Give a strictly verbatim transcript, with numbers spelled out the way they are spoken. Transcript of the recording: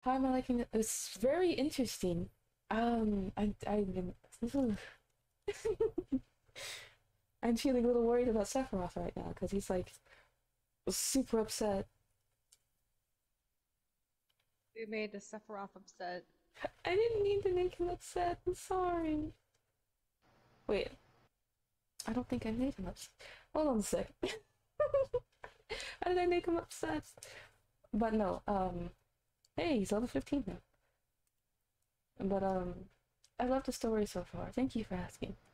How am I liking it? It's very interesting. Um, I, I, I'm feeling a little worried about Sephiroth right now because he's like super upset. We made the Sephiroth upset. I didn't mean to make him upset. I'm sorry. Wait, I don't think I made him upset. Hold on a sec. How did I make him upset? But no, um, hey, he's level fifteen now. But um, I love the story so far. Thank you for asking.